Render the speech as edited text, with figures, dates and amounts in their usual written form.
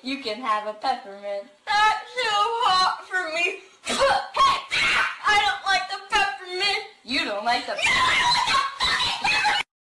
You can have a peppermint. That's too hot for me. Hey! I don't like the peppermint. You don't like the No, I don't like the